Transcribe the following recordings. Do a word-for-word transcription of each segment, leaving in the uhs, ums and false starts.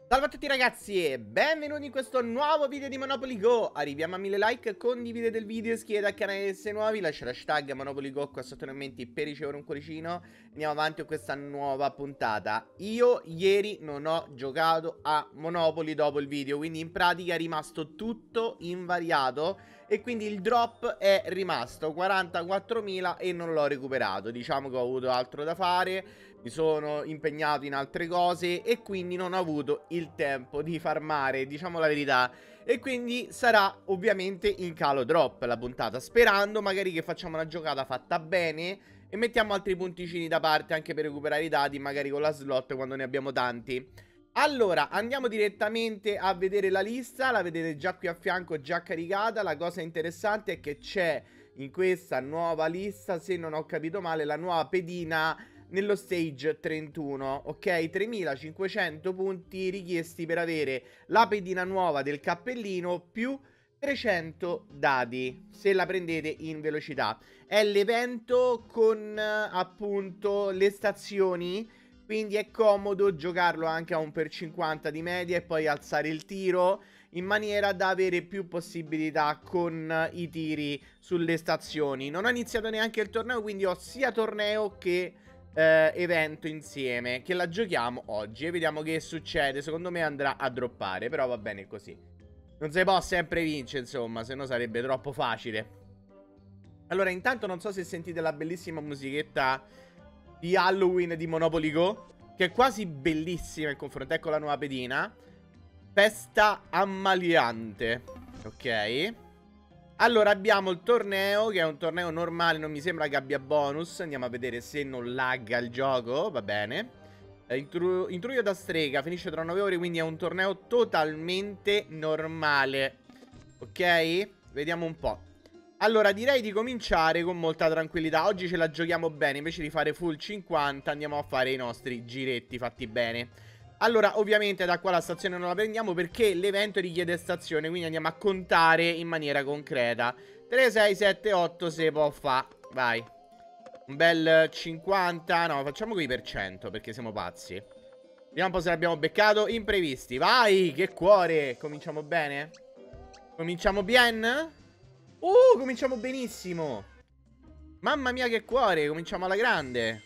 Salve a tutti ragazzi e benvenuti in questo nuovo video di Monopoly Go. Arriviamo a mille like, condividete il video, iscrivetevi al canale se nuovi, lascia l'hashtag Monopoly Go qua sotto nei commenti per ricevere un cuoricino. Andiamo avanti con questa nuova puntata. Io ieri non ho giocato a Monopoly dopo il video, quindi in pratica è rimasto tutto invariato e quindi il drop è rimasto quarantaquattromila e non l'ho recuperato. Diciamo che ho avuto altro da fare, mi sono impegnato in altre cose e quindi non ho avuto il tempo di farmare, diciamo la verità. E quindi sarà ovviamente in calo drop la puntata, sperando magari che facciamo una giocata fatta bene e mettiamo altri punticini da parte anche per recuperare i dati, magari con la slot quando ne abbiamo tanti. Allora, andiamo direttamente a vedere la lista, la vedete già qui a fianco, già caricata. La cosa interessante è che c'è in questa nuova lista, se non ho capito male, la nuova pedina nello stage trentuno, ok? tremilacinquecento punti richiesti per avere la pedina nuova del cappellino più trecento dadi, se la prendete in velocità. È l'evento con appunto le stazioni, quindi è comodo giocarlo anche a un per cinquanta di media e poi alzare il tiro in maniera da avere più possibilità con i tiri sulle stazioni. Non ho iniziato neanche il torneo, quindi ho sia torneo che eh, evento insieme, che la giochiamo oggi e vediamo che succede. Secondo me andrà a droppare, però va bene così. Non si può sempre vincere, insomma, se no sarebbe troppo facile. Allora, intanto non so se sentite la bellissima musichetta di Halloween di Monopoly Go, che è quasi bellissima in confronto. Ecco la nuova pedina. Festa ammaliante. Ok. Allora abbiamo il torneo, che è un torneo normale, non mi sembra che abbia bonus. Andiamo a vedere se non lagga il gioco, va bene. eh, intru Intruio da strega, finisce tra nove ore, quindi è un torneo totalmente normale. Ok? Vediamo un po'. Allora direi di cominciare con molta tranquillità. Oggi ce la giochiamo bene, invece di fare full cinquanta andiamo a fare i nostri giretti fatti bene. Allora, ovviamente da qua la stazione non la prendiamo perché l'evento richiede stazione, quindi andiamo a contare in maniera concreta. tre, sei, sette, otto se può fa. Vai. Un bel cinquanta. No, facciamo qui per cento perché siamo pazzi. Vediamo un po' se l'abbiamo beccato. Imprevisti. Vai, che cuore. Cominciamo bene? Cominciamo bien? Uh, cominciamo benissimo. Mamma mia che cuore. Cominciamo alla grande.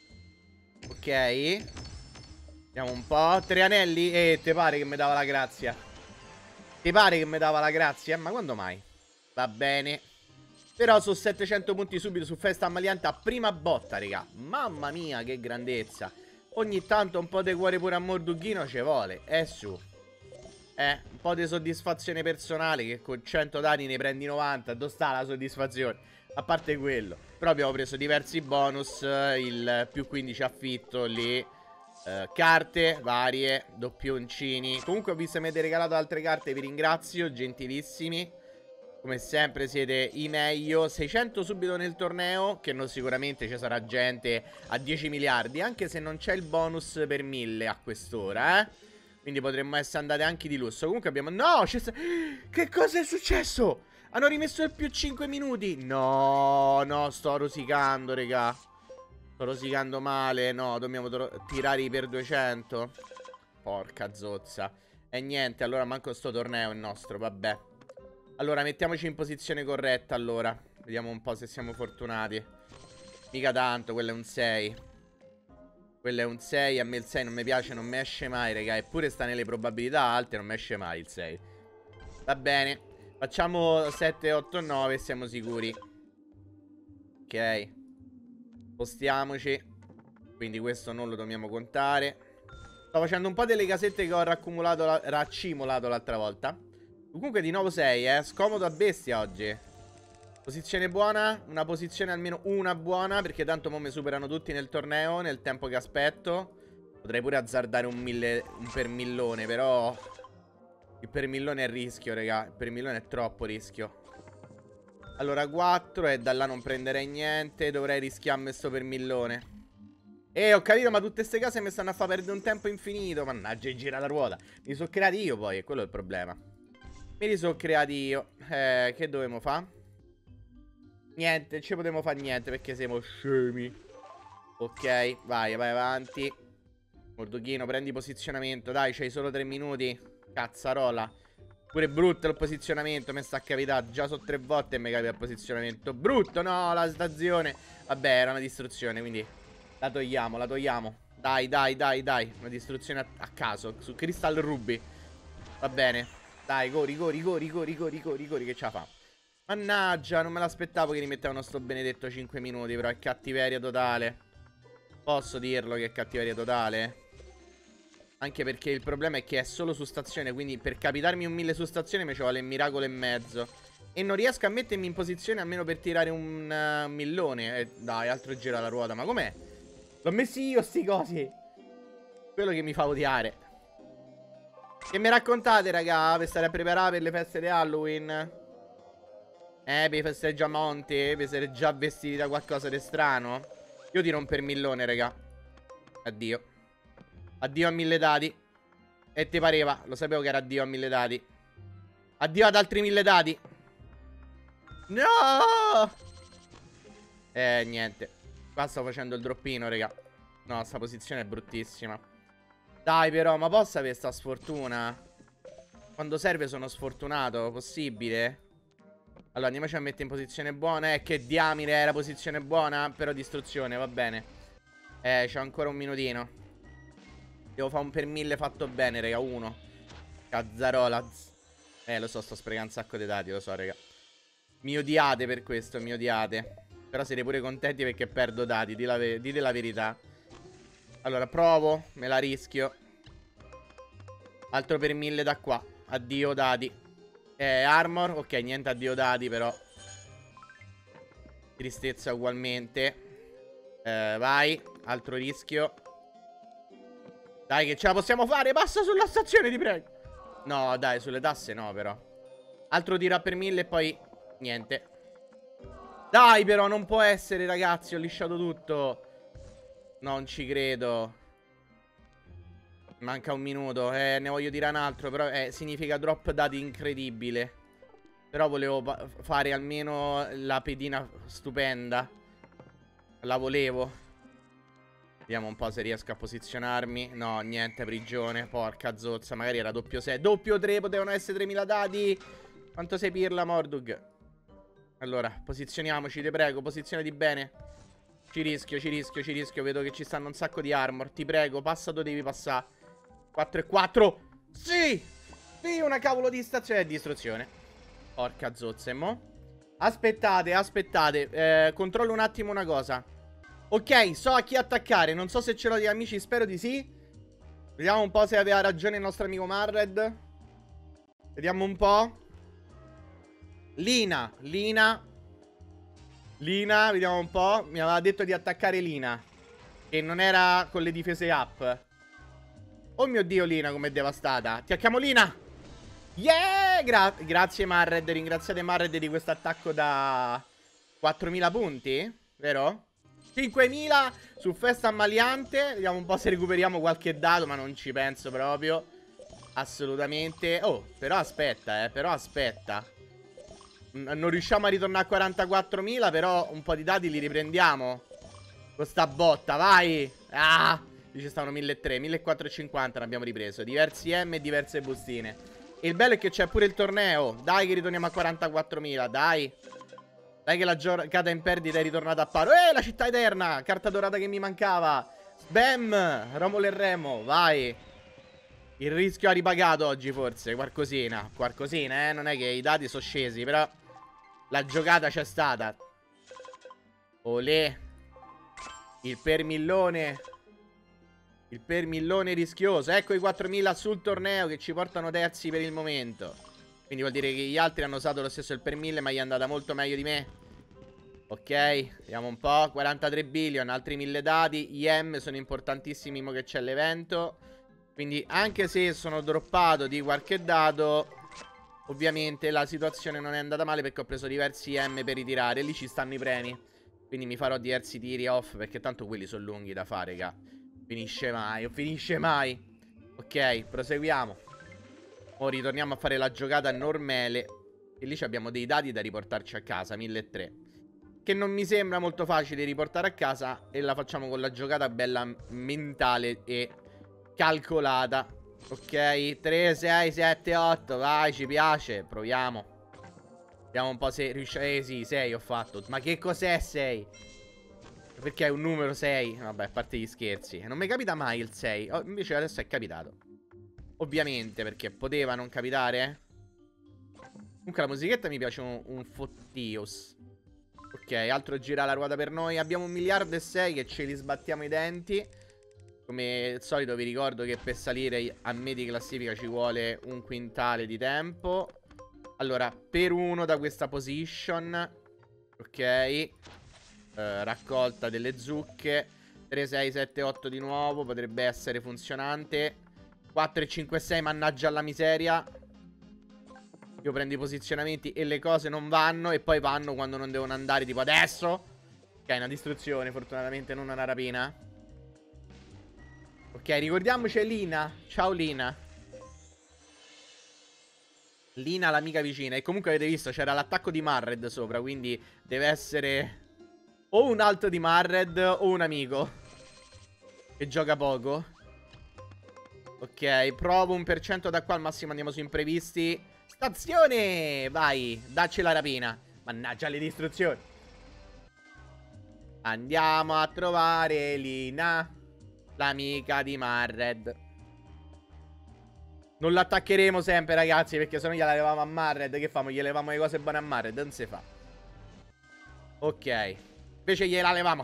Ok. Vediamo un po'. Tre anelli. E eh, te pare che mi dava la grazia? Ti pare che mi dava la grazia? Ma quando mai? Va bene. Però su settecento punti subito su Festa Ammaliante a prima botta, raga. Mamma mia, che grandezza. Ogni tanto un po' di cuore pure a Mordughino ci vuole. È su. Eh, un po' di soddisfazione personale, che con cento dati ne prendi novanta. Dove sta la soddisfazione? A parte quello. Però abbiamo preso diversi bonus. Il più quindici affitto lì. Uh, carte varie, doppioncini. Comunque ho visto che mi avete regalato altre carte, vi ringrazio, gentilissimi. Come sempre siete i meglio. Seicento subito nel torneo, che non sicuramente ci sarà gente a dieci miliardi, anche se non c'è il bonus per mille a quest'ora, eh. Quindi potremmo essere andati anche di lusso. Comunque abbiamo... No, c'è sta... Che cosa è successo? Hanno rimesso il più cinque minuti. No, no, sto rosicando, raga. Sto rosicando male. No, dobbiamo tirare per duecento. Porca zozza. E niente, allora manco sto torneo è nostro, vabbè. Allora mettiamoci in posizione corretta, allora. Vediamo un po' se siamo fortunati. Mica tanto, quello è un sei. Quello è un sei, a me il sei non mi piace, non mi esce mai, raga. Eppure sta nelle probabilità alte, non mi esce mai il sei. Va bene. Facciamo sette, otto, nove e siamo sicuri. Ok. Spostiamoci. Quindi questo non lo dobbiamo contare. Sto facendo un po' delle casette che ho raccumulato, raccimolato l'altra volta. Comunque di nuovo sei, eh. Scomodo a bestia oggi. Posizione buona. Una posizione almeno una buona, perché tanto mo mi superano tutti nel torneo, nel tempo che aspetto. Potrei pure azzardare un, mille, un per millone, però il per millone è rischio, raga. Il per millone è troppo rischio. Allora quattro e da là non prenderei niente. Dovrei rischiarmi sto per millone. Eh, ho capito, ma tutte queste case mi stanno a far perdere un tempo infinito. Mannaggia, gira la ruota. Mi sono creati io poi, e quello è il problema. Me li sono creati io. Eh, che dovevamo fare? Niente, ci potremmo fare niente perché siamo scemi. Ok, vai, vai avanti. Mordughino, prendi posizionamento. Dai, c'hai solo tre minuti. Cazzarola. Pure brutto il posizionamento. Mi sta capitando. Già sono tre volte e mi capita il posizionamento. Brutto, no, la stazione. Vabbè, era una distruzione, quindi la togliamo, la togliamo. Dai, dai, dai, dai. Una distruzione a, a caso. Su Crystal Ruby. Va bene. Dai, corri, corri, corri, corri, corri, corri, corri, che ce la fa. Mannaggia, non me l'aspettavo che rimettevano sto benedetto cinque minuti. Però è cattiveria totale. Posso dirlo che è cattiveria totale? Anche perché il problema è che è solo su stazione. Quindi per capitarmi un mille su stazione mi ci vuole un miracolo e mezzo. E non riesco a mettermi in posizione almeno per tirare un uh, millone. Eh, dai, altro giro alla ruota. Ma com'è? L'ho messi io sti cosi. Quello che mi fa odiare. Che mi raccontate, raga? Per stare a preparare per le feste di Halloween? Eh, per i festeggiamenti? Per essere già vestiti da qualcosa di strano? Io tiro un per millone, raga. Addio. Addio a mille dadi. E ti pareva? Lo sapevo che era addio a mille dadi. Addio ad altri mille dadi. No! Eh, niente. Qua sto facendo il droppino, raga. No, sta posizione è bruttissima. Dai, però, ma posso avere sta sfortuna? Quando serve sono sfortunato. Possibile? Allora, andiamoci a mettere in posizione buona. Eh, che diamine, era posizione buona. Però distruzione, va bene. Eh, c'ho ancora un minutino. Devo fare un per mille fatto bene, raga. Uno. Cazzarola. Eh, lo so, sto sprecando un sacco di dati, lo so, raga. Mi odiate per questo, mi odiate. Però siete pure contenti perché perdo dati. Dite la, dite la verità. Allora, provo. Me la rischio. Altro per mille da qua. Addio dati. Eh, armor. Ok, niente addio dati, però. Tristezza ugualmente. Eh, vai. Altro rischio. Dai, che ce la possiamo fare. Passa sulla stazione, ti prego. No, dai, sulle tasse no, però. Altro tiro a per mille e poi niente. Dai, però, non può essere, ragazzi. Ho lisciato tutto. Non ci credo. Manca un minuto. Eh, ne voglio dire un altro. Però eh, significa drop dati incredibile. Però volevo fare almeno la pedina stupenda. La volevo. Vediamo un po' se riesco a posizionarmi. No, niente, prigione. Porca zozza, magari era doppio sei. Doppio tre, potevano essere tremila dati. Quanto sei pirla, Mordug? Allora, posizioniamoci, ti prego, posizionati bene. Ci rischio, ci rischio, ci rischio. Vedo che ci stanno un sacco di armor. Ti prego, passa dove devi passare. quattro e quattro. Sì! Sì, una cavolo di stazione di distruzione. Porca zozza, e mo? Aspettate, aspettate. Eh, controllo un attimo una cosa. Ok, so a chi attaccare. Non so se ce l'ho di amici, spero di sì. Vediamo un po' se aveva ragione il nostro amico Marred. Vediamo un po'. Lina, Lina. Lina, vediamo un po'. Mi aveva detto di attaccare Lina. Che non era con le difese up. Oh mio Dio, Lina com'è devastata. Attacchiamo Lina. Yeah, Gra grazie Marred. Ringraziate Marred di questo attacco da quattromila punti, vero? cinquemila su Festa Ammaliante. Vediamo un po' se recuperiamo qualche dato, ma non ci penso proprio. Assolutamente. Oh, però aspetta, eh, però aspetta. Non riusciamo a ritornare a quarantaquattromila, però un po' di dati li riprendiamo. Con sta botta, vai. Ah, ci stavano milletrecento, millequattrocentocinquanta ne abbiamo ripreso. Diversi M e diverse bustine. E il bello è che c'è pure il torneo. Dai che ritorniamo a quarantaquattromila, dai. Dai che la giocata in perdita è ritornata a paro. Eh, la città eterna, carta dorata che mi mancava. Bam, Romolo e Remo, vai. Il rischio ha ripagato oggi forse, qualcosina. Qualcosina, eh, non è che i dati sono scesi, però la giocata c'è stata. Olè. Il per millone. Il per millone rischioso. Ecco i quattromila sul torneo che ci portano terzi per il momento. Quindi vuol dire che gli altri hanno usato lo stesso il per mille, ma gli è andata molto meglio di me. Ok, vediamo un po'. quarantatré billion, altri mille dati. Gli M sono importantissimi mo che c'è l'evento. Quindi anche se sono droppato di qualche dato, ovviamente la situazione non è andata male perché ho preso diversi M per ritirare. Lì ci stanno i premi. Quindi mi farò diversi tiri off perché tanto quelli sono lunghi da fare, raga. Finisce mai, finisce mai. Ok, proseguiamo. Ora ritorniamo a fare la giocata normale. E lì abbiamo dei dati da riportarci a casa, milletrecento. Che non mi sembra molto facile riportare a casa. E la facciamo con la giocata bella mentale e calcolata. Ok, tre, sei, sette, otto. Vai, ci piace. Proviamo. Vediamo un po' se riusciamo. Eh sì, sei ho fatto. Ma che cos'è sei? Perché è un numero sei? Vabbè, a parte gli scherzi. Non mi capita mai il sei. Oh, invece adesso è capitato. Ovviamente, perché poteva non capitare. Comunque la musichetta mi piace un, un fottios. Ok, altro gira la ruota per noi. Abbiamo un miliardo e sei che ce li sbattiamo i denti. Come al solito vi ricordo che per salire a me di classifica ci vuole un quintale di tempo. Allora, per uno da questa position. Ok. Eh, raccolta delle zucche. Tre, sei, sette, otto di nuovo. Potrebbe essere funzionante. Quattro e cinque, sei, mannaggia alla miseria. Io prendo i posizionamenti e le cose non vanno. E poi vanno quando non devono andare, tipo adesso. Ok, una distruzione, fortunatamente non una rapina. Ok, ricordiamoci è Lina. Ciao Lina. Lina l'amica vicina. E comunque avete visto c'era l'attacco di Marred sopra. Quindi deve essere o un altro di Marred o un amico che gioca poco. Ok, provo un per cento da qua. Al massimo andiamo su imprevisti. Stazione! Vai, dacci la rapina. Mannaggia le distruzioni. Andiamo a trovare Lina, l'amica di Marred. Non l'attaccheremo sempre, ragazzi, perché se no gliela levamo a Marred. Che famo? Gli levamo le cose buone a Marred? Non si fa. Ok. Invece gliela levamo.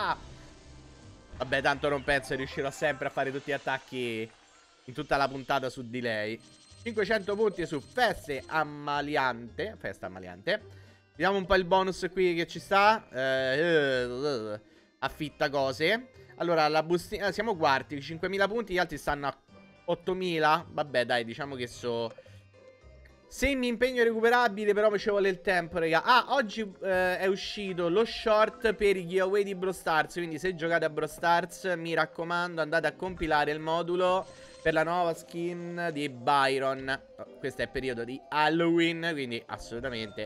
Vabbè, tanto non penso riuscirò sempre a fare tutti gli attacchi in tutta la puntata su di lei. cinquecento punti su Feste Ammaliante. Festa Ammaliante. Vediamo un po' il bonus qui che ci sta. eh, uh, Affitta cose. Allora, la bustina. eh, Siamo quarti, cinquemila punti. Gli altri stanno a ottomila. Vabbè, dai, diciamo che so semi impegno recuperabile. Però mi ci vuole il tempo, raga. Ah, oggi eh, è uscito lo short per i giveaway di Brawl Stars. Quindi se giocate a Brawl Stars, mi raccomando, andate a compilare il modulo per la nuova skin di Byron. Oh, questo è periodo di Halloween, quindi assolutamente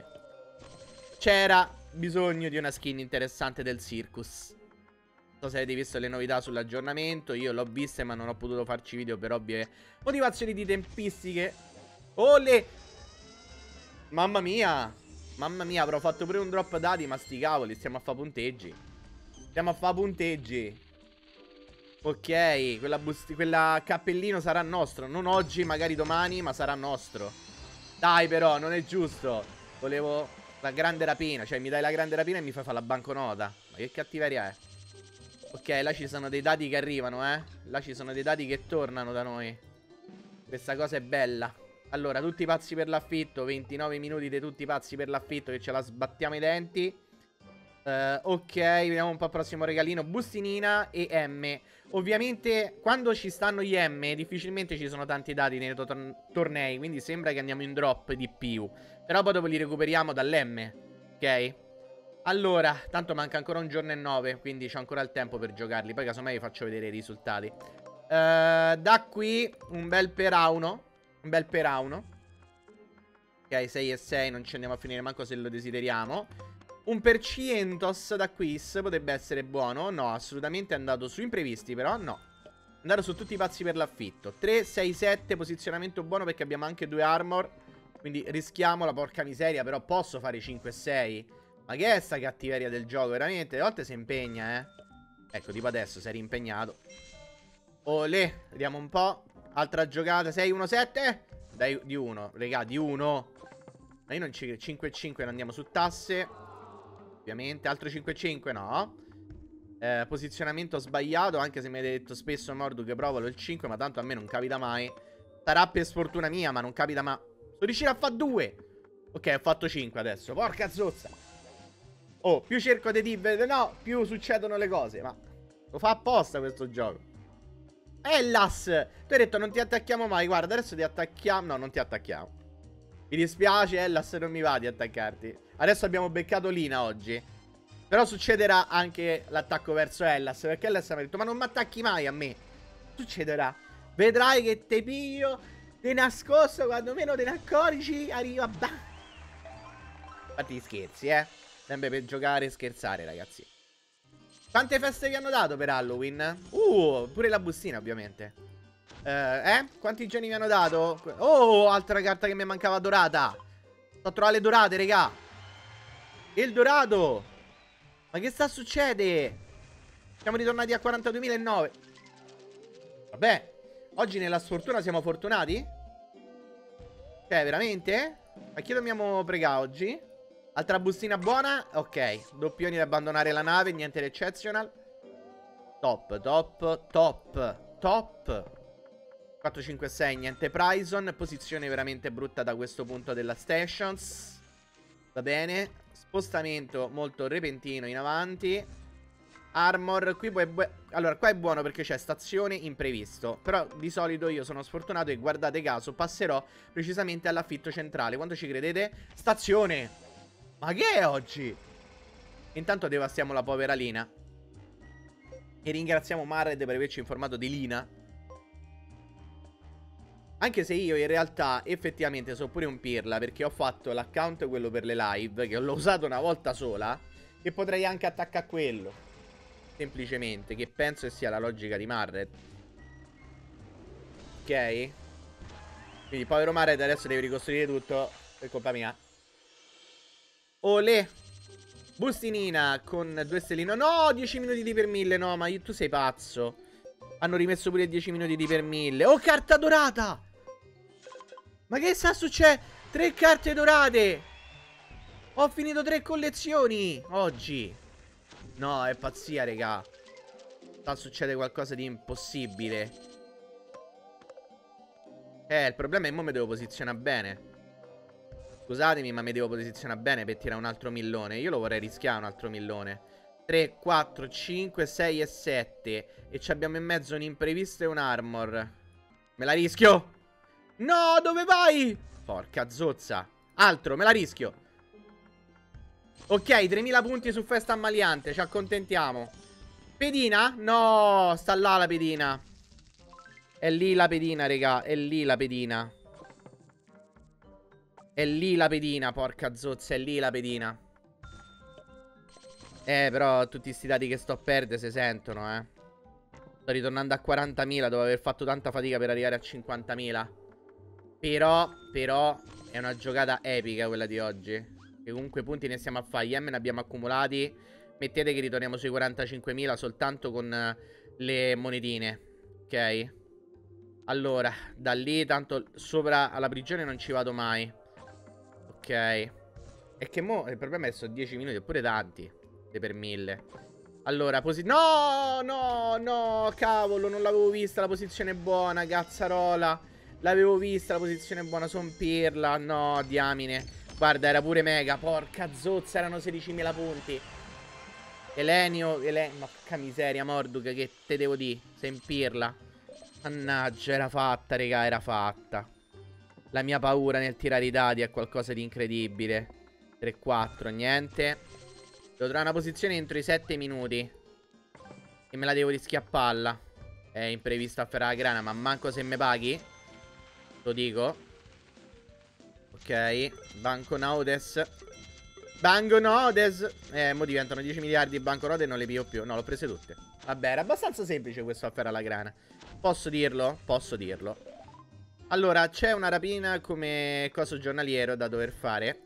c'era bisogno di una skin interessante del Circus. Non so se avete visto le novità sull'aggiornamento. Io l'ho viste ma non ho potuto farci video per ovvie motivazioni di tempistiche. Ole! Mamma mia! Mamma mia, avrò fatto pure un drop dati, ma sti cavoli, stiamo a fa punteggi. Stiamo a fa punteggi. Ok, quella, quella cappellino sarà nostro. Non oggi, magari domani, ma sarà nostro. Dai però, non è giusto. Volevo la grande rapina. Cioè mi dai la grande rapina e mi fai fare la banconota. Ma che cattiveria è? Ok, là ci sono dei dati che arrivano, eh. Là ci sono dei dati che tornano da noi. Questa cosa è bella. Allora, tutti pazzi per l'affitto. ventinove minuti di tutti pazzi per l'affitto, che ce la sbattiamo i denti. Uh, ok, vediamo un po' il prossimo regalino. Bustinina e M. Ovviamente quando ci stanno gli M difficilmente ci sono tanti dati nei tor tornei. Quindi sembra che andiamo in drop di più. Però poi dopo li recuperiamo dall'M. Ok? Allora, tanto manca ancora un giorno e nove. Quindi c'ho ancora il tempo per giocarli. Poi casomai vi faccio vedere i risultati. uh, Da qui un bel per a uno. Un bel per a uno. Ok, sei e sei. Non ci andiamo a finire manco se lo desideriamo. Un percientos da quiz potrebbe essere buono. No, assolutamente è andato su imprevisti, però no. È andato su tutti i pazzi per l'affitto. Tre, sei, sette, posizionamento buono perché abbiamo anche due armor. Quindi rischiamo la porca miseria. Però posso fare cinque e sei. Ma che è sta cattiveria del gioco? Veramente, a volte si impegna, eh. Ecco, tipo adesso sei rimpegnato. Olè, vediamo un po'. Altra giocata, sei, uno, sette. Dai, di uno, regà, di uno. Ma io non ci... cinque e cinque non andiamo su tasse. Ovviamente, altro cinque e cinque, no. eh, Posizionamento sbagliato. Anche se mi avete detto spesso Morduk provalo il cinque, ma tanto a me non capita mai. Sarà per sfortuna mia, ma non capita mai. Sono riuscito a fare due. Ok, ho fatto cinque adesso. Porca zozza. Oh, più cerco di dire no, più succedono le cose. Ma lo fa apposta questo gioco. Ellas, tu hai detto non ti attacchiamo mai. Guarda, adesso ti attacchiamo. No, non ti attacchiamo. Mi dispiace, Ellas, non mi va di attaccarti. Adesso abbiamo beccato Lina oggi. Però succederà anche l'attacco verso Ellas. Perché Ellas mi ha detto ma non mi attacchi mai a me. Succederà. Vedrai che te piglio di nascosto. Quando meno te ne accorgi arriva. Bah. Fatti scherzi, eh. Sempre per giocare e scherzare, ragazzi. Quante feste vi hanno dato per Halloween? Uh, pure la bustina ovviamente. Eh, eh? Quanti giorni mi hanno dato? Oh, altra carta che mi mancava dorata. Sto a trovare le dorate, regà. Il dorato. Ma che sta succedendo? Siamo ritornati a quarantaduemilanove. Vabbè. Oggi nella sfortuna siamo fortunati? Cioè, veramente? A chi dobbiamo pregare oggi? Altra bustina buona? Ok. Doppioni da abbandonare la nave, niente di exceptional. Top, top, top, top. quattro cinque sei, niente Prison. Posizione veramente brutta da questo punto della stations. Va bene. Spostamento molto repentino in avanti. Armor, qui poi allora, qua è buono perché c'è stazione imprevisto. Però di solito io sono sfortunato e guardate caso passerò precisamente all'affitto centrale. Quando ci credete? Stazione. Ma che è oggi? Intanto devastiamo la povera Lina. E ringraziamo Marred per averci informato di Lina. Anche se io in realtà effettivamente sono pure un pirla, perché ho fatto l'account quello per le live, che l'ho usato una volta sola, e potrei anche attaccare a quello. Semplicemente, che penso che sia la logica di Marred. Ok? Quindi povero Marred adesso deve ricostruire tutto per colpa mia. Olè. Bustinina con due stelline. No, dieci minuti di per mille. No, ma io, tu sei pazzo. Hanno rimesso pure dieci minuti di per mille. Oh, carta dorata. Ma che sta succedendo? Tre carte dorate. Ho finito tre collezioni oggi. No, è pazzia, raga. Sta succedendo qualcosa di impossibile. Eh, il problema è che mo mi devo posizionare bene. Scusatemi, ma mi devo posizionare bene per tirare un altro millone. Io lo vorrei rischiare un altro millone. tre, quattro, cinque, sei e sette. E ci abbiamo in mezzo un imprevisto e un armor. Me la rischio? No, dove vai? Porca zozza. Altro, me la rischio. Ok, tremila punti su festa ammaliante. Ci accontentiamo. Pedina? No, sta là la pedina. È lì la pedina, raga. È lì la pedina. È lì la pedina, porca zozza. È lì la pedina. Eh, però tutti sti dati che sto a perdere si sentono, eh. Sto ritornando a quarantamila dopo aver fatto tanta fatica per arrivare a cinquantamila. Però, però, è una giocata epica quella di oggi. E comunque punti ne stiamo a fare. Yen ne abbiamo accumulati. Mettete che ritorniamo sui quarantacinquemila soltanto con le monetine. Ok. Allora, da lì tanto sopra alla prigione non ci vado mai. Ok. E che mo il problema è che sono dieci minuti, oppure tanti. Per mille. Allora, posi... No, no, no, cavolo, non l'avevo vista la posizione buona, cazzarola. L'avevo vista la posizione buona, son pirla. No, diamine. Guarda, era pure mega, porca zozza, erano sedicimila punti. Elenio, Elenio, porca miseria, Morduk, che te devo dire? Sei in pirla. Mannaggia, era fatta, raga, era fatta. La mia paura nel tirare i dadi è qualcosa di incredibile. tre quattro, niente. Devo trovare una posizione entro i sette minuti. E me la devo rischiare a palla. È imprevisto a ferrare la grana, ma manco se me paghi. Lo dico. Ok. Banconotes. Banconotes. Eh, mo diventano dieci miliardi di banconote e non le piglio più. No, l'ho prese tutte. Vabbè, era abbastanza semplice questo affare alla grana. Posso dirlo? Posso dirlo. Allora, c'è una rapina come coso giornaliero da dover fare.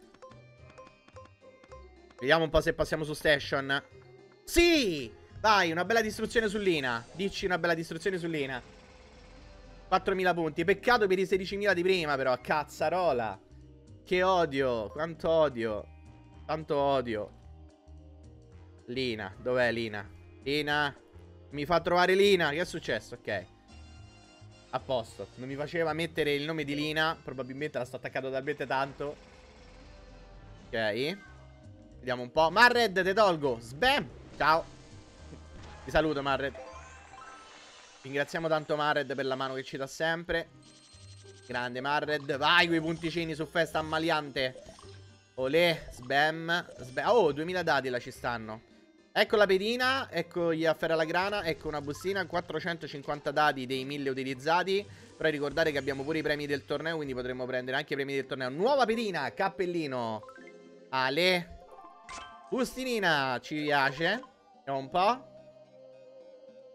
Vediamo un po' se passiamo su station. Sì! Vai, una bella distruzione su Lina. Dici una bella distruzione su Lina. quattromila punti. Peccato per i sedicimila di prima, però. Cazzarola. Che odio. Quanto odio. Tanto odio. Lina. Dov'è Lina? Lina. Mi fa trovare Lina. Che è successo? Ok. A posto. Non mi faceva mettere il nome di Lina. Probabilmente la sto attaccando talmente tanto. Ok. Vediamo un po'. Marred, te tolgo. Sbam. Ciao. Ti saluto, Marred. Ringraziamo tanto Marred per la mano che ci dà sempre. Grande Marred. Vai quei punticini su festa ammaliante. Olè. Sbam. Sbam. Oh, duemila dati là ci stanno. Ecco la pedina. Ecco gli affari alla grana. Ecco una bustina. quattrocentocinquanta dati dei mille utilizzati. Però ricordate che abbiamo pure i premi del torneo, quindi potremmo prendere anche i premi del torneo. Nuova pedina. Cappellino. Ale. Bustinina, ci piace. Vediamo un po'.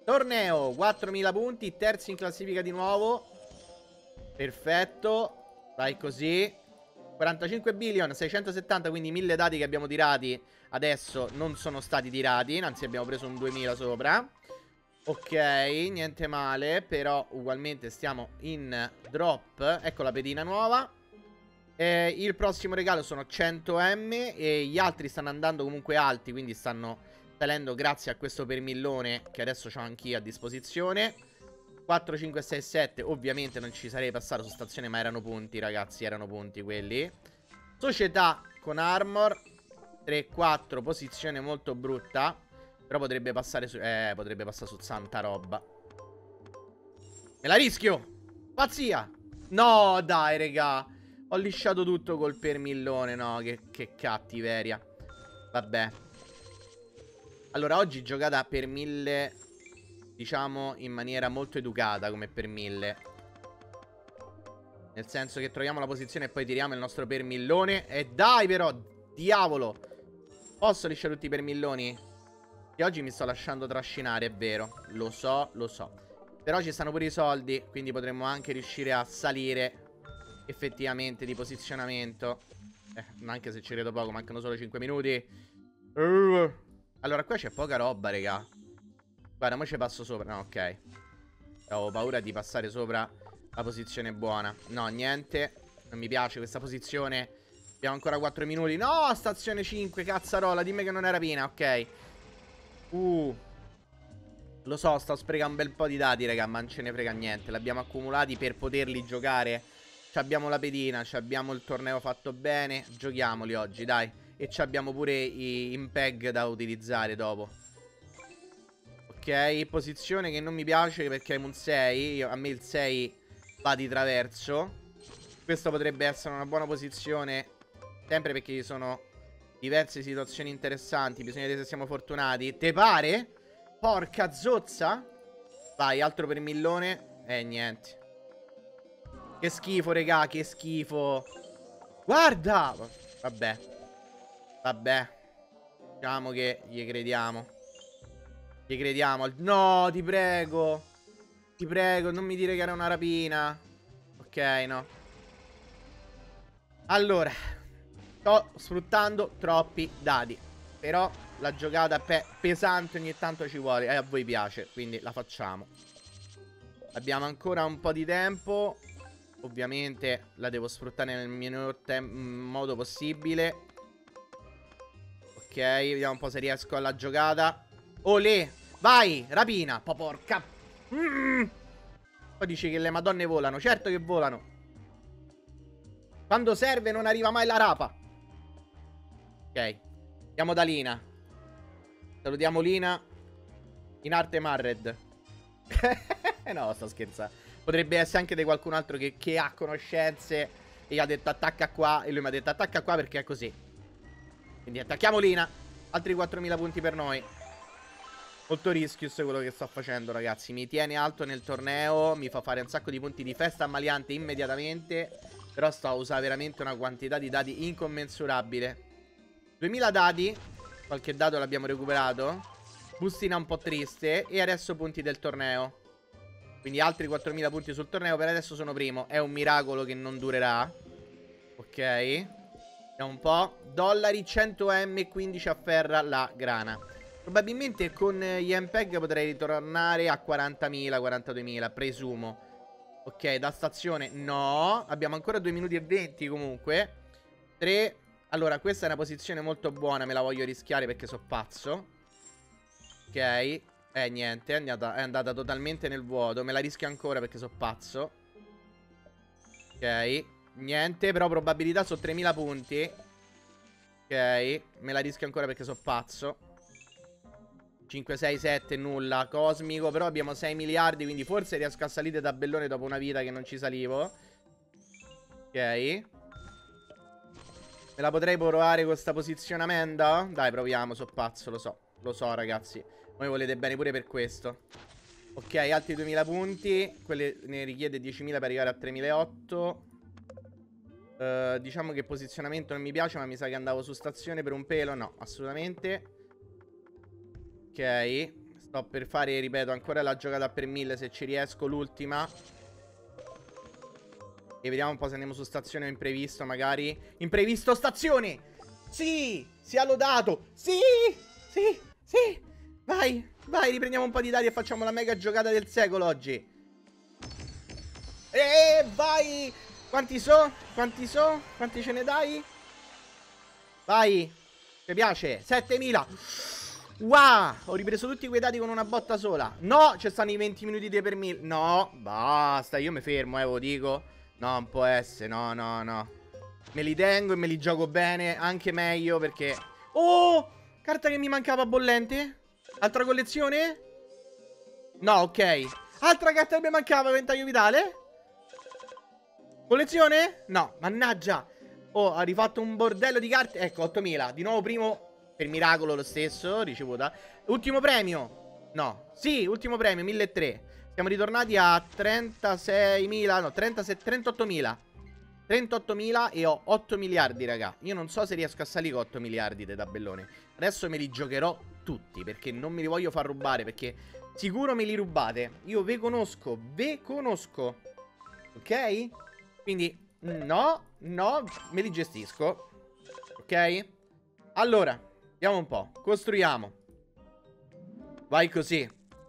Torneo, quattromila punti, terzi in classifica di nuovo. Perfetto. Vai così. quarantacinque billion, seicentosettanta, quindi mille dati che abbiamo tirati adesso non sono stati tirati, anzi abbiamo preso un duemila sopra. Ok, niente male, però ugualmente stiamo in drop. Ecco la pedina nuova. Eh, il prossimo regalo sono cento M e gli altri stanno andando comunque alti, quindi stanno salendo grazie a questo permillone che adesso ho anch'io a disposizione. Quattro, cinque, sei, sette. Ovviamente non ci sarei passato su stazione, ma erano punti, ragazzi, erano punti quelli. Società con armor tre, quattro, posizione molto brutta. Però potrebbe passare su... Eh, potrebbe passare su santa roba. Me la rischio. Pazzia. No, dai, regà. Ho lisciato tutto col permillone. No, che, che cattiveria. Vabbè. Allora, oggi giocata per mille, diciamo, in maniera molto educata come per mille. Nel senso che troviamo la posizione e poi tiriamo il nostro permillone. E dai però, diavolo. Posso lisciare tutti i permilloni? E oggi mi sto lasciando trascinare, è vero. Lo so, lo so. Però ci stanno pure i soldi, quindi potremmo anche riuscire a salire effettivamente di posizionamento. Eh, anche se ci credo poco, mancano solo cinque minuti. uh. Allora qua c'è poca roba, raga. Guarda, mo ci passo sopra. No, ok. Avevo paura di passare sopra la posizione buona. No, niente. Non mi piace questa posizione. Abbiamo ancora quattro minuti. No, stazione cinque, cazzarola. Dimmi che non era piena, ok. Uh. Lo so, sto sprecando un bel po' di dati, raga, ma non ce ne frega niente. L'abbiamo accumulati per poterli giocare. Ci abbiamo la pedina, ci abbiamo il torneo fatto bene. Giochiamoli oggi, dai. E ci abbiamo pure i impeg da utilizzare dopo. Ok, posizione che non mi piace perché è un sei. Io, a me il sei va di traverso. Questo potrebbe essere una buona posizione, sempre perché ci sono diverse situazioni interessanti. Bisogna vedere se siamo fortunati. Te pare? Porca zozza. Vai, altro per millone. Eh, niente. Che schifo, regà, che schifo. Guarda. Vabbè. Vabbè. Diciamo che gli crediamo. Gli crediamo. No, ti prego. Ti prego, non mi dire che era una rapina. Ok, no. Allora, sto sfruttando troppi dati. Però la giocata pe pesante ogni tanto ci vuole. E a voi piace, quindi la facciamo. Abbiamo ancora un po' di tempo. Ovviamente la devo sfruttare nel minor modo possibile. Ok, vediamo un po' se riesco alla giocata. Olè, vai, rapina. Po' porca. Mm. Poi dici che le madonne volano. Certo che volano. Quando serve non arriva mai la rapa. Ok, andiamo da Lina. Salutiamo Lina. In arte Marred. No, sto scherzando. Potrebbe essere anche di qualcun altro che, che ha conoscenze e gli ha detto attacca qua. E lui mi ha detto attacca qua perché è così. Quindi attacchiamo Lina. Altri quattromila punti per noi. Molto rischios quello che sto facendo, ragazzi. Mi tiene alto nel torneo. Mi fa fare un sacco di punti di festa ammaliante immediatamente. Però sto a usare veramente una quantità di dati incommensurabile. duemila dati. Qualche dato l'abbiamo recuperato. Bustina un po' triste. E adesso punti del torneo. Quindi altri quattromila punti sul torneo. Per adesso sono primo. È un miracolo che non durerà. Ok. Vediamo un po'. Dollari, cento M e quindici afferra la grana. Probabilmente con gli MPEG potrei ritornare a quarantamila, quarantaduemila, presumo. Ok, da stazione no. Abbiamo ancora due minuti e venti comunque. tre. Allora, questa è una posizione molto buona. Me la voglio rischiare perché so pazzo. Ok. Eh, niente, è andata, è andata totalmente nel vuoto. Me la rischio ancora perché so pazzo. Ok. Niente, però probabilità su tremila punti. Ok, me la rischio ancora perché so pazzo. cinque, sei, sette, nulla. Cosmico, però abbiamo sei miliardi, quindi forse riesco a salire tabellone dopo una vita che non ci salivo. Ok. Me la potrei provare con sta posizionamento? Dai, proviamo, so pazzo, lo so. Lo so, ragazzi. Voi volete bene pure per questo. Ok, altri duemila punti. Quelle ne richiede diecimila per arrivare a tremilaottocento. Uh, diciamo che posizionamento non mi piace, ma mi sa che andavo su stazione per un pelo. No, assolutamente. Ok, Sto per fare, ripeto, ancora la giocata per mille se ci riesco, l'ultima. E vediamo un po' se andiamo su stazione o imprevisto, magari. Imprevisto stazione! Sì! Si è lodato! Sì! Sì! Sì! Vai! Vai, riprendiamo un po' di dati e facciamo la mega giocata del secolo oggi. E vai! Quanti so? Quanti so? Quanti ce ne dai? Vai! Mi piace? settemila! Wow! Ho ripreso tutti quei dati con una botta sola. No! Ci stanno i venti minuti di per mille. No! Basta, io mi fermo, eh, ve lo dico. No, non può essere, no, no, no. Me li tengo e me li gioco bene, anche meglio perché... Oh! Carta che mi mancava bollente? Altra collezione? No, ok. Altra carta che mi mancava, ventaglio vitale? Collezione? No, mannaggia. Oh, ha rifatto un bordello di carte. Ecco, ottomila. Di nuovo primo, per miracolo lo stesso, ricevuta. Ultimo premio. No, sì, ultimo premio, milletrecento. Siamo ritornati a trentaseimila, no, trentasette, trentottomila. trentottomila e ho otto miliardi, raga. Io non so se riesco a salire con otto miliardi di tabellone. Adesso me li giocherò tutti, perché non me li voglio far rubare, perché sicuro me li rubate. Io ve conosco, ve conosco. Ok? Quindi, no, no, me li gestisco. Ok? Allora, vediamo un po'. Costruiamo. Vai così.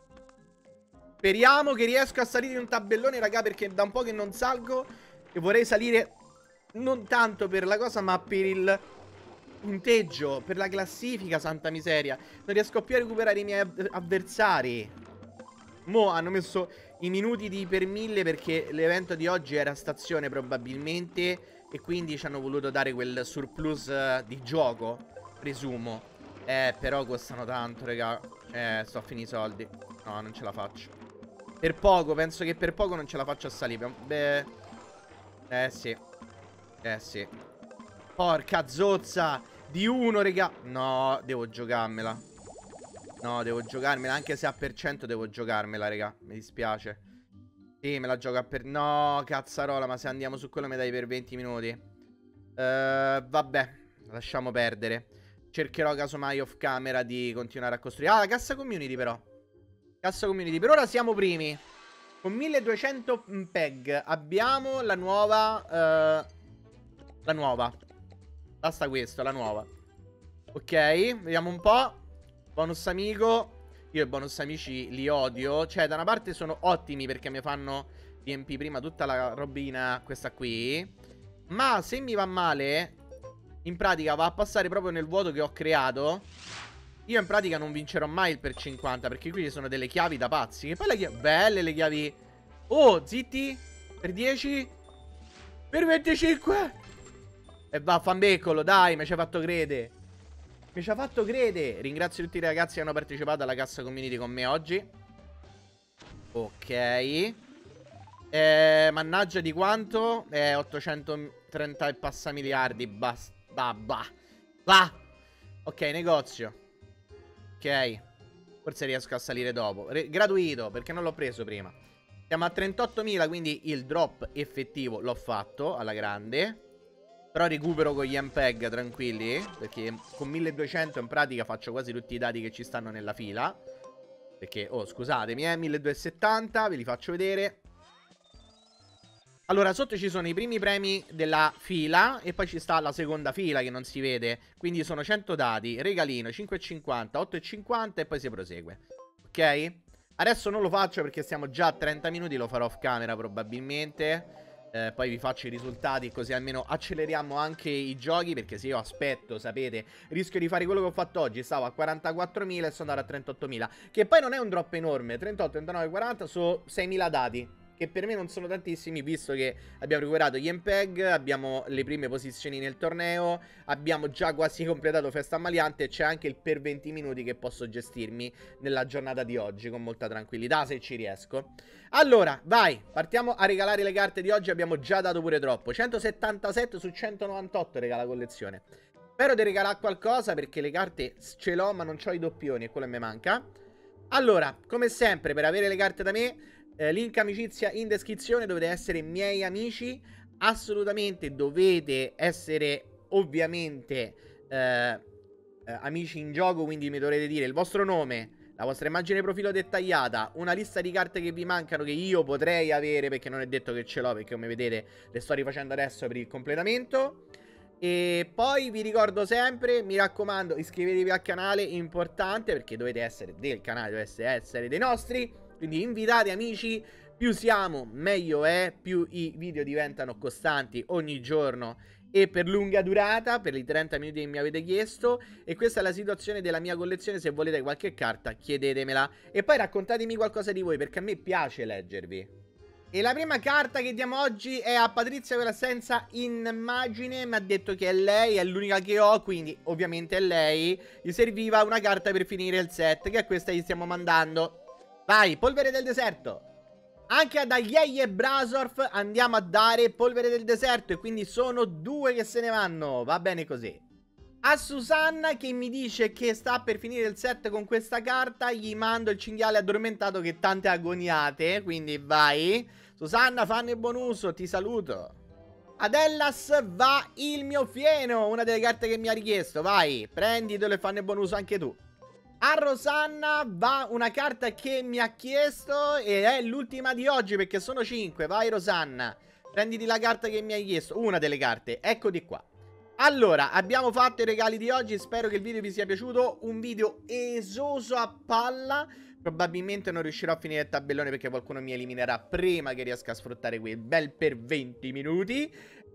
Speriamo che riesca a salire in un tabellone, raga, perché da un po' che non salgo e vorrei salire non tanto per la cosa, ma per il punteggio, per la classifica, santa miseria. Non riesco più a recuperare i miei avversari. Mo' hanno messo i minuti di per mille perché l'evento di oggi era stazione probabilmente, e quindi ci hanno voluto dare quel surplus uh, di gioco, presumo. Eh, però costano tanto, raga. Eh, sto a finire i soldi. No, non ce la faccio. Per poco, penso che per poco non ce la faccio a salire. Beh, eh sì. Eh sì. Porca zozza. Di uno, raga. No, devo giocarmela. No, devo giocarmela. Anche se a per cento devo giocarmela, raga. Mi dispiace. Sì, me la gioco a per... No, cazzarola, ma se andiamo su quello mi dai per venti minuti. uh, Vabbè, lasciamo perdere. Cercherò casomai off camera di continuare a costruire. Ah, la cassa community però. Cassa community. Per ora siamo primi. Con milleduecento peg. Abbiamo la nuova... Uh, la nuova. Basta questo, la nuova. Ok, vediamo un po'. Bonus amico. Io i bonus amici li odio. Cioè, da una parte sono ottimi perché mi fanno riempire prima tutta la robina, questa qui. Ma se mi va male, in pratica va a passare proprio nel vuoto che ho creato. Io in pratica non vincerò mai il per cinquanta, perché qui ci sono delle chiavi da pazzi. Che poi le chiavi... Belle le chiavi. Oh, zitti. Per dieci. Per venticinque. E va, fambeccolo, dai, mi ci ha fatto credere. Mi ci ha fatto credere. Ringrazio tutti i ragazzi che hanno partecipato alla cassa community con me oggi. Ok. eh, Mannaggia di quanto? Eh, ottocentotrenta e passa miliardi. Basta. Va, va. Va. Ok, negozio. Ok. Forse riesco a salire dopo. Re gratuito, perché non l'ho preso prima. Siamo a trentottomila, quindi il drop effettivo l'ho fatto alla grande. Però recupero con gli M P E G, tranquilli, perché con milleduecento in pratica faccio quasi tutti i dati che ci stanno nella fila. Perché, oh, scusatemi, eh, milleduecentosettanta, ve li faccio vedere. Allora, sotto ci sono i primi premi della fila e poi ci sta la seconda fila che non si vede. Quindi sono cento dati, regalino, cinque e cinquanta, otto e cinquanta e poi si prosegue. Ok? Adesso non lo faccio perché stiamo già a trenta minuti, lo farò off camera probabilmente. Eh, poi vi faccio i risultati così almeno acceleriamo anche i giochi, perché se io aspetto, sapete, rischio di fare quello che ho fatto oggi. Stavo a quarantaquattromila e sono andato a trentottomila, che poi non è un drop enorme. Trentotto, trentanove, quaranta sono seimila dati, che per me non sono tantissimi, visto che abbiamo recuperato gli M P E G, abbiamo le prime posizioni nel torneo, abbiamo già quasi completato Festa Ammaliante e c'è anche il per venti minuti che posso gestirmi nella giornata di oggi con molta tranquillità, se ci riesco. Allora, vai, partiamo a regalare le carte di oggi. Abbiamo già dato pure troppo. centosettantasette su centonovantotto regala la collezione. Spero di regalare qualcosa perché le carte ce l'ho ma non ho i doppioni e quello mi manca. Allora, come sempre, per avere le carte da me, eh, link amicizia in descrizione, dovete essere miei amici. Assolutamente dovete essere ovviamente eh, eh, amici in gioco, quindi mi dovrete dire il vostro nome, la vostra immagine profilo dettagliata, una lista di carte che vi mancano che io potrei avere, perché non è detto che ce l'ho, perché come vedete le sto rifacendo adesso per il completamento. E poi vi ricordo sempre, mi raccomando, iscrivetevi al canale, importante, perché dovete essere del canale, dovete essere dei nostri, quindi invitate amici, più siamo meglio è, più i video diventano costanti ogni giorno e per lunga durata, per i trenta minuti che mi avete chiesto. E questa è la situazione della mia collezione, se volete qualche carta chiedetemela. E poi raccontatemi qualcosa di voi, perché a me piace leggervi. E la prima carta che diamo oggi è a Patrizia, quella senza immagine. Mi ha detto che è lei, è l'unica che ho, quindi ovviamente è lei. Gli serviva una carta per finire il set, che è questa che gli stiamo mandando. Vai, polvere del deserto. Anche ad Agliei e Brasorf andiamo a dare polvere del deserto, e quindi sono due che se ne vanno. Va bene così. A Susanna, che mi dice che sta per finire il set con questa carta, gli mando il cinghiale addormentato che tante agoniate. Quindi vai Susanna, fanne buon uso, ti saluto. Ad Ellas va il mio fieno, una delle carte che mi ha richiesto. Vai, prenditelo e fanne buon uso anche tu. A Rosanna va una carta che mi ha chiesto e è l'ultima di oggi, perché sono cinque. Vai Rosanna, prenditi la carta che mi hai chiesto, una delle carte, eccoti qua. Allora, abbiamo fatto i regali di oggi, spero che il video vi sia piaciuto, un video esoso a palla. Probabilmente non riuscirò a finire il tabellone perché qualcuno mi eliminerà prima che riesca a sfruttare quel bel per venti minuti.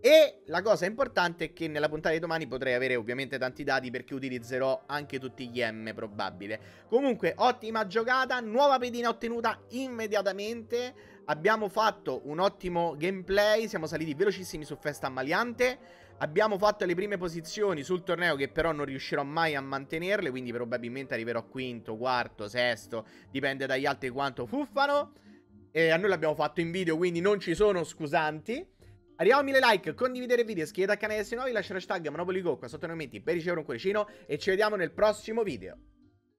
E la cosa importante è che nella puntata di domani potrei avere ovviamente tanti dati, perché utilizzerò anche tutti gli M probabile. Comunque, ottima giocata, nuova pedina ottenuta immediatamente. Abbiamo fatto un ottimo gameplay, siamo saliti velocissimi su Festa Ammaliante. Abbiamo fatto le prime posizioni sul torneo, che però non riuscirò mai a mantenerle, quindi probabilmente arriverò quinto, quarto, sesto, dipende dagli altri quanto fuffano. E a noi l'abbiamo fatto in video, quindi non ci sono scusanti. Arriviamo a mille like, condividere il video, iscrivetevi al canale se nuovi, lasciate hashtag MonopolyGo qua sotto nei commenti per ricevere un cuoricino e ci vediamo nel prossimo video.